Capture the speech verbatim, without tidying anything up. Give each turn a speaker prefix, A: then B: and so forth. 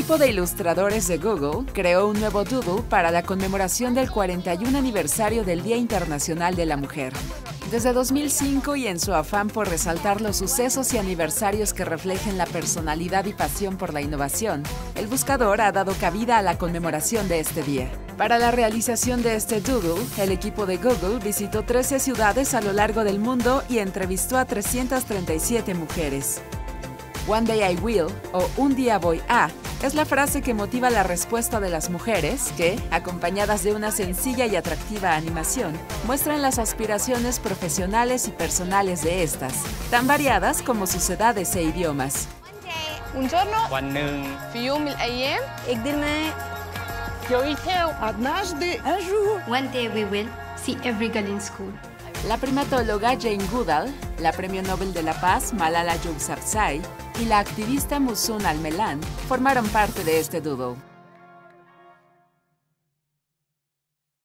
A: equipo de ilustradores de Google creó un nuevo doodle para la conmemoración del cuarenta y un aniversario del Día Internacional de la Mujer. Desde dos mil cinco, y en su afán por resaltar los sucesos y aniversarios que reflejen la personalidad y pasión por la innovación, el buscador ha dado cabida a la conmemoración de este día. Para la realización de este doodle, el equipo de Google visitó trece ciudades a lo largo del mundo y entrevistó a trescientas treinta y siete mujeres. One day I will, o un día voy a, es la frase que motiva la respuesta de las mujeres que, acompañadas de una sencilla y atractiva animación, muestran las aspiraciones profesionales y personales de estas, tan variadas como sus edades e idiomas.
B: Un giorno,
C: วันหนึ่ง
B: في يوم من الأيام,
D: एक दिन मैं
B: yo hice
D: un jour one day we will see every girl in school.
A: La primatóloga Jane Goodall, la Premio Nobel de la Paz Malala Yousafzai y la activista Musun Al-Melan formaron parte de este doodle.